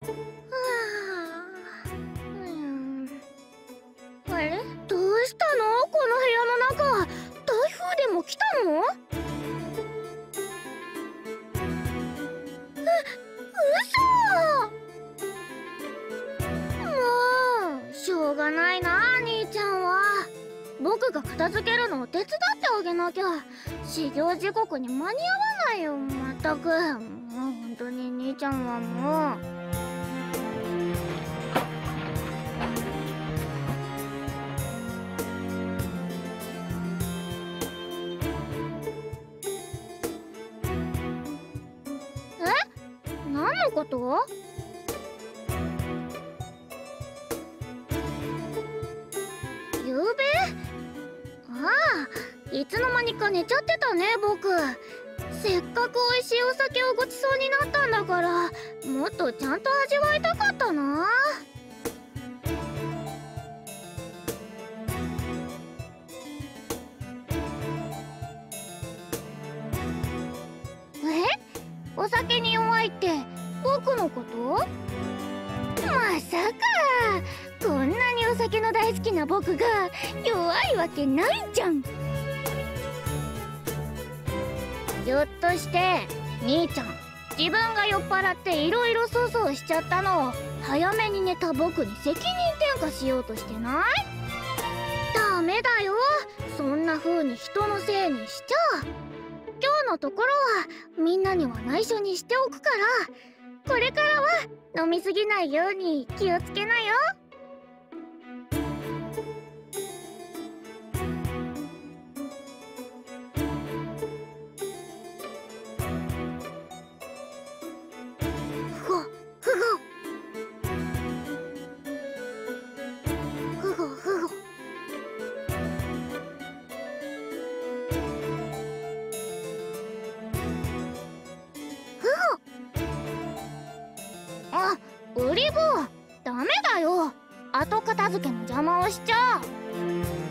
あれ、どうしたのこの部屋の中。台風でも来たの？嘘！もうしょうがないな、兄ちゃんは。僕が片付けるのを手伝ってあげなきゃ。始業時刻に間に合わないよ、まったく。もう本当に兄ちゃんはもう。何のこと？ゆうべ？ああ、いつの間にか寝ちゃってたね、僕。せっかく美味しいお酒をごちそうになったんだから、もっとちゃんと味わいたかったな。お酒に弱いって僕のこと？まさかこんなにお酒の大好きな僕が弱いわけないじゃん。ひょっとして兄ちゃん、自分が酔っ払っていろいろ粗相しちゃったのを早めに寝た僕に責任転嫁しようとしてない？ダメだよ、そんな風に人のせいにしちゃ。今日のところはみんなには内緒にしておくから、これからは飲みすぎないように気をつけなよ。ふごふごふごふご。あ、ウリ坊、ダメだよ。後片付けの邪魔をしちゃう。